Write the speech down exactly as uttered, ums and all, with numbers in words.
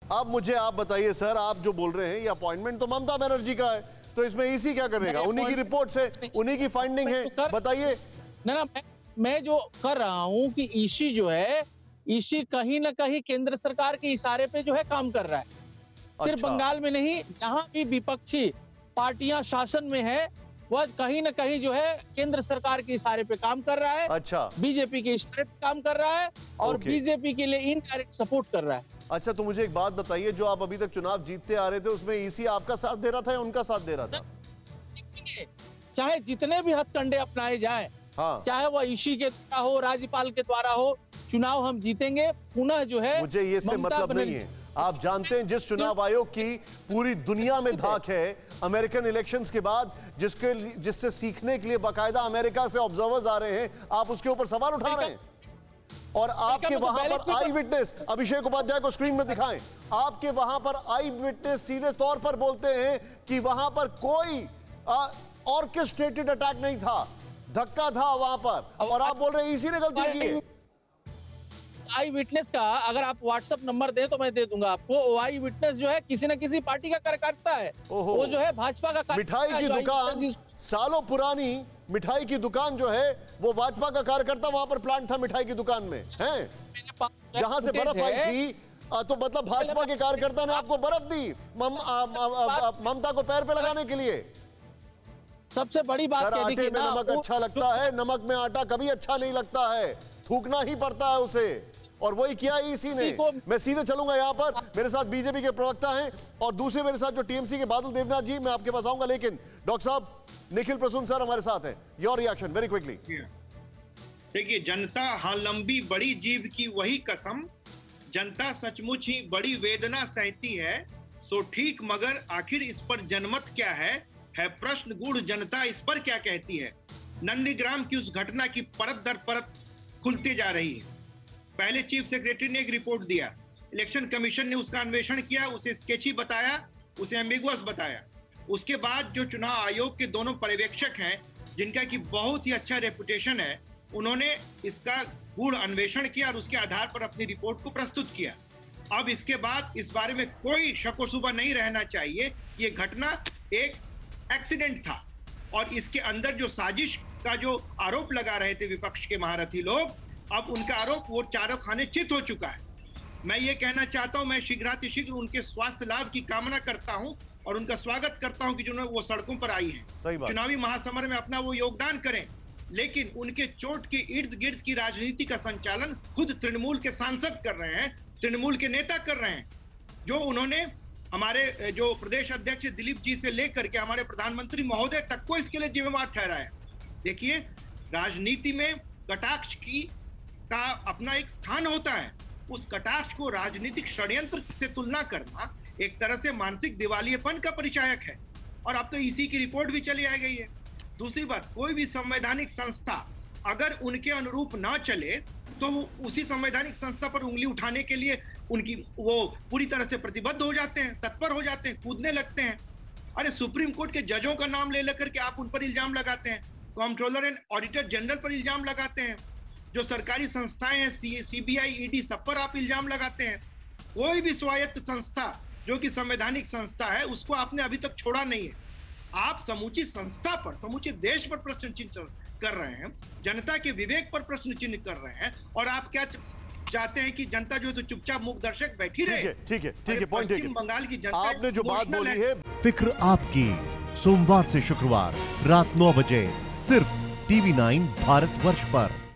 अब मुझे आप बताइए सर, आप जो बोल रहे हैं ये अपॉइंटमेंट तो ममता बनर्जी का है, तो इसमें ईसी क्या करेगा? उन्हीं की रिपोर्ट से, उन्हीं की फाइंडिंग है, बताइए ना ना मैं, मैं जो कर रहा हूं कि ईसी जो है, ईसी कहीं ना कहीं केंद्र सरकार के इशारे पे जो है काम कर रहा है। सिर्फ अच्छा। बंगाल में नहीं, जहां भी विपक्षी पार्टियां शासन में है, वह कहीं ना कहीं जो है केंद्र सरकार के इशारे पे काम कर रहा है। अच्छा। बीजेपी के इशारे पे काम कर रहा है और बीजेपी के लिए इनडायरेक्ट सपोर्ट कर रहा है। अच्छा, तो मुझे एक बात बताइए, जो आप अभी तक चुनाव जीतते आ रहे थे उसमें ईसी आपका साथ दे रहा था या उनका साथ दे रहा था? चाहे जितने भी हथकंडे अपनाए जाए, हाँ। चाहे वह ईसी के द्वारा हो, राज्यपाल के द्वारा हो, चुनाव हम जीतेंगे। पुनः जो है, मुझे ये से मतलब नहीं है। आप जानते हैं जिस चुनाव आयोग की पूरी दुनिया में धाक है अमेरिकन इलेक्शंस के बाद, जिसके जिससे सीखने के लिए बाकायदा अमेरिका से ऑब्जर्वर्स आ रहे हैं, आप उसके ऊपर सवाल उठा रहे हैं। और आपके वहां पर आई विटनेस, अभिषेक उपाध्याय को स्क्रीन में दिखाएं, आपके वहां पर आई विटनेस सीधे तौर पर बोलते हैं कि वहां पर कोई ऑर्केस्ट्रेटेड अटैक नहीं था, धक्का था वहां पर, और आप बोल रहे हैं इसी ने गलती की है। आई विटनेस का अगर आप व्हाट्सएप नंबर दें तो मैं दे दूंगा आपको। आई विटनेस जो है किसी न किसी पार्टी का कार्यकर्ता है, वो जो है भाजपा का। मिठाई की दुकान, सालों पुरानी मिठाई की दुकान जो है, वो भाजपा का कार्यकर्ता वहां पर प्लांट था मिठाई की दुकान में है, जहां से बर्फ आई थी। तो मतलब भाजपा के कार्यकर्ता ने आपको बर्फ दी ममता को पैर पे लगाने के लिए। सबसे बड़ी बात आटे में नमक अच्छा लगता है, नमक में आटा कभी अच्छा नहीं लगता है, थूकना ही पड़ता है उसे, और वही किया इसी ने। मैं सीधे चलूंगा यहाँ पर, मेरे साथ बीजेपी के प्रवक्ता हैं और दूसरे मेरे साथ जो टीएमसी के बादल देवनाथ जी, मैं आपके पास आऊंगा, लेकिन डॉक्टर साहब निखिल प्रसून सर हमारे साथ हैं। Your reaction very quickly. देखिए, जनता हाँ लंबी बड़ी जीभ की वही कसम, जनता सचमुच ही बड़ी वेदना सहती है, सो ठीक मगर आखिर इस पर जनमत क्या है है प्रश्न गूढ़, जनता इस पर क्या कहती है। नंदीग्राम की उस घटना की परत दर परत खुलती जा रही है। पहले चीफ सेक्रेटरी ने एक रिपोर्ट दिया, इलेक्शन कमीशन ने उसका अन्वेषण किया, उसे स्केची बताया, उसे एम्बिगुअस बताया। उसके बाद जो चुनाव आयोग के दोनों पर्यवेक्षक हैं, जिनका कि बहुत ही अच्छा रेपुटेशन है, उन्होंने इसका गूढ़ अन्वेषण किया और उसके आधार पर अपनी रिपोर्ट को प्रस्तुत किया। अब इसके बाद इस बारे में कोई शको शुबा नहीं रहना चाहिए, ये घटना एक एक्सीडेंट था, और इसके अंदर जो साजिश का जो आरोप लगा रहे थे विपक्ष के महारथी लोग, अब उनका आरोप वो चारों खाने चित हो चुका है। मैं ये कहना चाहता हूं, मैं शीघ्रातिशीघ्र उनके स्वास्थ्य लाभ की कामना करता हूं और उनका स्वागत करता हूं कि जो वो सड़कों पर आई हैं, चुनावी महासमर में अपना वो योगदान करें, लेकिन उनके चोट के इर्द गिर्द की राजनीति का संचालन खुद तृणमूल के सांसद कर रहे हैं, तृणमूल के नेता कर रहे हैं, जो उन्होंने हमारे जो प्रदेश अध्यक्ष दिलीप जी से लेकर के हमारे प्रधानमंत्री महोदय तक को इसके लिए जिम्मेवार ठहराया। देखिए, राजनीति में कटाक्ष की का अपना एक स्थान होता है, उस कटाक्ष को राजनीतिक षड्यंत्र से तुलना करना एक तरह से मानसिक दिवालियेपन का परिचायक है, और अब तो इसी की रिपोर्ट भी चली आ गई है। दूसरी बात, कोई भी संवैधानिक संस्था अगर उनके अनुरूप ना चले तो वो उसी संवैधानिक संस्था पर उंगली उठाने के लिए उनकी वो पूरी तरह से प्रतिबद्ध हो जाते हैं, तत्पर हो जाते हैं, कूदने लगते हैं। अरे सुप्रीम कोर्ट के जजों का नाम ले लेकर के आप उन पर इल्जाम लगाते हैं, कॉम्प्ट्रोलर एंड ऑडिटर जनरल पर इल्जाम लगाते हैं, जो सरकारी संस्थाएं हैं सीबीआई ईडी सब पर आप इल्जाम लगाते हैं। कोई भी स्वायत्त संस्था जो कि संवैधानिक संस्था है, उसको आपने अभी तक छोड़ा नहीं है। आप समूची संस्था पर, समूचे देश पर प्रश्न चिन्ह कर रहे हैं, जनता के विवेक पर प्रश्न चिन्ह कर रहे हैं, और आप क्या चाहते हैं कि जनता जो है तो चुपचाप मूक दर्शक बैठी रहे। ठीक है, ठीक है, ठीक है, पॉइंट पश्चिम बंगाल की जनता आपने जो बात बोली है। फिक्र आपकी, सोमवार से शुक्रवार रात नौ बजे सिर्फ टीवी नाइन भारतवर्ष पर।